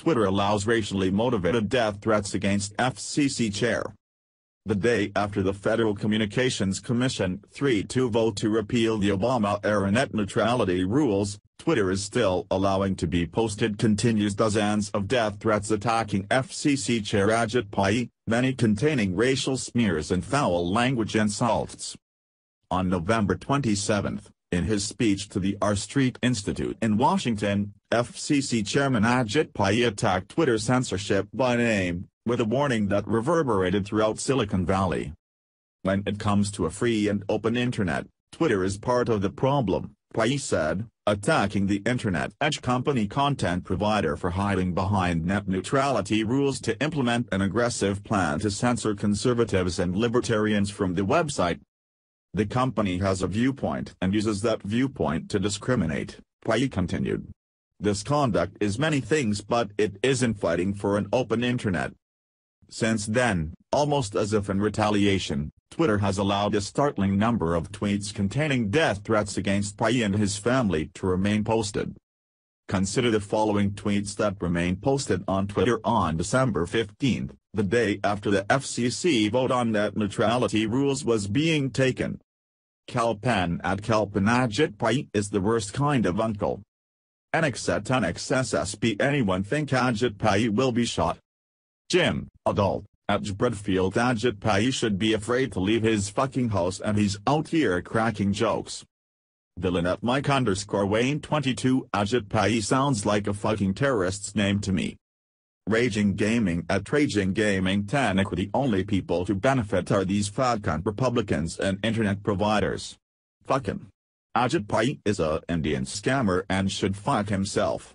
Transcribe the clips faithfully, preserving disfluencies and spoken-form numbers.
Twitter allows racially motivated death threats against F C C chair. The day after the Federal Communications Commission three two vote to repeal the Obama-era net neutrality rules, Twitter is still allowing to be posted continuous dozens of death threats attacking F C C chair Ajit Pai, many containing racial smears and foul language insults. On November twenty-seventh, in his speech to the R Street Institute in Washington, F C C Chairman Ajit Pai attacked Twitter censorship by name, with a warning that reverberated throughout Silicon Valley. When it comes to a free and open internet, Twitter is part of the problem, Pai said, attacking the internet edge company content provider for hiding behind net neutrality rules to implement an aggressive plan to censor conservatives and libertarians from the website. The company has a viewpoint and uses that viewpoint to discriminate, Pai continued. This conduct is many things, but it isn't fighting for an open internet. Since then, almost as if in retaliation, Twitter has allowed a startling number of tweets containing death threats against Pai and his family to remain posted. Consider the following tweets that remain posted on Twitter on December fifteenth, the day after the F C C vote on net neutrality rules was being taken. Kalpan at Kalpan Ajit Pai is the worst kind of uncle. N X at N X S S B anyone think Ajit Pai will be shot? Jim, adult, at Bradfield Ajit Pai should be afraid to leave his fucking house and he's out here cracking jokes. Villain at Mike underscore Wayne twenty-two Ajit Pai sounds like a fucking terrorist's name to me. Raging Gaming at Raging Gaming ten The only people to benefit are these fat cunt Republicans and internet providers. Fuck him. Ajit Pai is a Indian scammer and should fuck himself.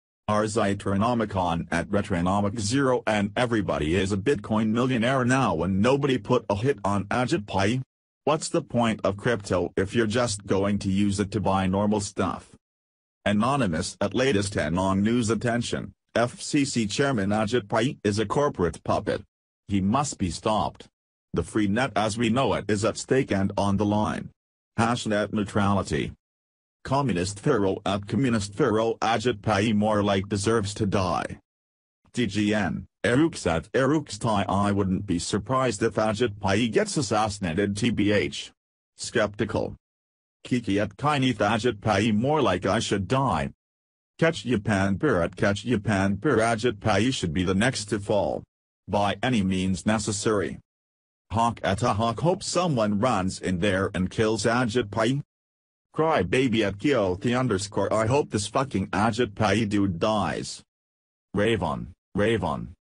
Arzitronomicon at Retronomic zero and everybody is a Bitcoin millionaire now and nobody put a hit on Ajit Pai? What's the point of crypto if you're just going to use it to buy normal stuff? Anonymous at Latest ten on News Attention, F C C Chairman Ajit Pai is a corporate puppet. He must be stopped. The free net as we know it is at stake and on the line. Hash net neutrality. Communist Pharaoh at Communist Pharaoh Ajit Pai more like deserves to die. T G N, Erooks at Erooks I wouldn't be surprised if Ajit Pai gets assassinated T B H. Skeptical. Kiki at Kineth Ajit Pai more like I should die. Catch Yapan Pir at Catch Yapan Pir Ajit Pai should be the next to fall. By any means necessary. Hawk at a Hawk hope someone runs in there and kills Ajit Pai. Cry baby at Kyothi underscore I hope this fucking Ajit Pai dude dies. Ravon, Ravon.